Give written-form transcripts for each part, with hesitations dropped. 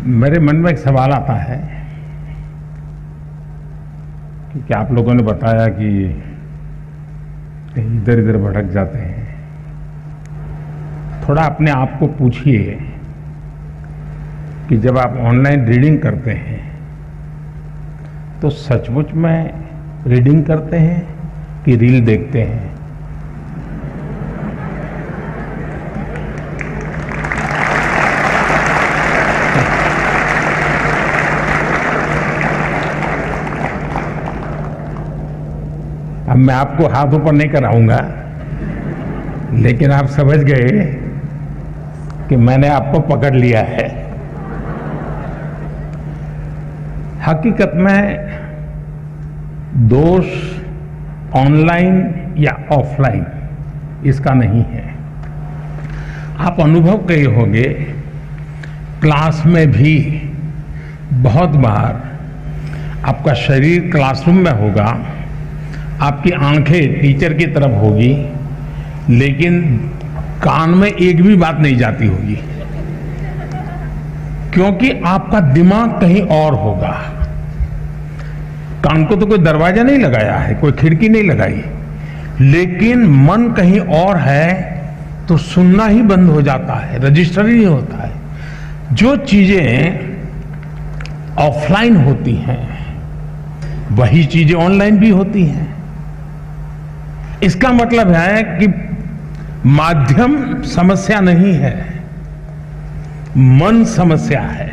मेरे मन में एक सवाल आता है कि आप लोगों ने बताया कि कहीं इधर इधर भटक जाते हैं। थोड़ा अपने आप को पूछिए कि जब आप ऑनलाइन रीडिंग करते हैं तो सचमुच में रीडिंग करते हैं कि रील देखते हैं। अब मैं आपको हाथ ऊपर नहीं कराऊंगा, लेकिन आप समझ गए कि मैंने आपको पकड़ लिया है। हकीकत में दोष ऑनलाइन या ऑफलाइन इसका नहीं है। आप अनुभव किए होंगे, क्लास में भी बहुत बार आपका शरीर क्लासरूम में होगा, आपकी आंखें टीचर की तरफ होगी, लेकिन कान में एक भी बात नहीं जाती होगी, क्योंकि आपका दिमाग कहीं और होगा। कान को तो कोई दरवाजा नहीं लगाया है, कोई खिड़की नहीं लगाई, लेकिन मन कहीं और है तो सुनना ही बंद हो जाता है, रजिस्टर ही नहीं होता है। जो चीजें ऑफलाइन होती हैं वही चीजें ऑनलाइन भी होती हैं। इसका मतलब है कि माध्यम समस्या नहीं है, मन समस्या है।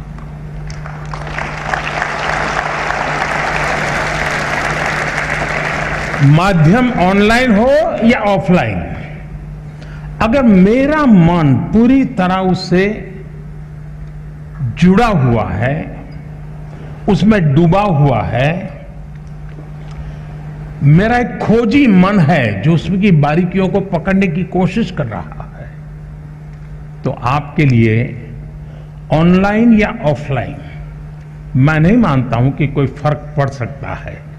माध्यम ऑनलाइन हो या ऑफलाइन, अगर मेरा मन पूरी तरह उससे जुड़ा हुआ है, उसमें डूबा हुआ है, मेरा एक खोजी मन है जो उसकी बारीकियों को पकड़ने की कोशिश कर रहा है, तो आपके लिए ऑनलाइन या ऑफलाइन मैं नहीं मानता हूं कि कोई फर्क पड़ सकता है।